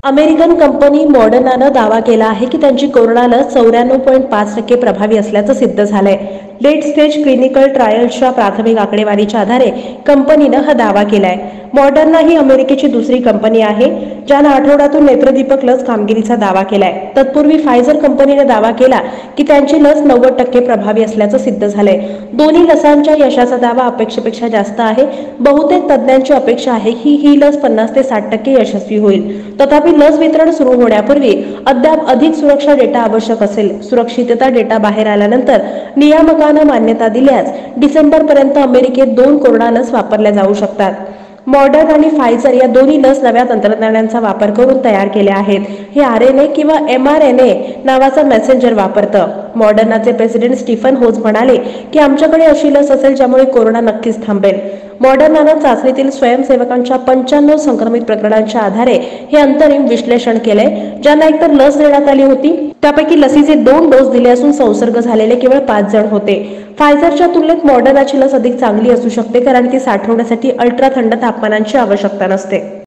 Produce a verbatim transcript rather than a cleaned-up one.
American company मॉडर्नानं दावा केला आहे की त्यांची कोरोना लस चौऱ्याण्णव पॉईंट पाच टक्के प्रभावी असल्याचं सिद्ध झालंय। लेट स्टेज क्लिनिकल ट्रायल्सच्या प्राथमिक आकडेवारीच्या आधारे कंपनीनं हा दावा केलाय। मॉडर्ना ही अमेरिकेची दुसरी कंपनी आहे ज्यानं आठवड्यातून नेत्रदीपक लस कामगिरीचा दावा केलाय। तत्पूर्वी फायझर कंपनीने दावा केला की त्यांची लस नव्वद टक्के प्रभावी असल्याचं सिद्ध झालंय। दोन्ही लसांच्या यशाचा दावा अपेक्षेपेक्षा जास्त आहे। बहुतेक तज्ज्ञांची अपेक्षा आहे की ही लस पन्नास ते साठ टक्के यशस्वी होईल। तथापि लस वितरण सुरू होण्यापूर्वी अद्याप अधिक सुरक्षा डेटा आवश्यक असेल। सुरक्षितता डेटा बाहेर आल्यानंतर नियामकानं मान्यता दिल्यास डिसेंबर पर्यंत अमेरिकेत दोन कोरोना लस वापरल्या जाऊ शकतात। मॉडर्ना आणि फायझर या दोन्ही लस नव्या तंत्रज्ञानाचा वापर करून तयार केल्या आहेत। हे आर एन ए किंवा एम आर एन ए नावाचा मेसेंजर वापरतं। मॉडर्नाचे प्रेसिडेंट स्टीफन होज म्हणाले की आमच्याकडे अशी लस असेल ज्यामुळे कोरोना नक्कीच थांबेल। मॉडर्नानं चाचणीतील स्वयंसेवकांच्या पंच्याण्णव संक्रमित प्रकरणांच्या आधारे हे अंतरिम विश्लेषण केलंय, ज्यांना एकतर लस देण्यात आली होती त्यापैकी लसीचे दोन डोस दिले असून संसर्ग झालेले केवळ पाच जण होते। फायझरच्या तुलनेत मॉडर्नाची लस अधिक चांगली असू शकते कारण ती साठवण्यासाठी अल्ट्रा थंड तापमानांची आवश्यकता नसते।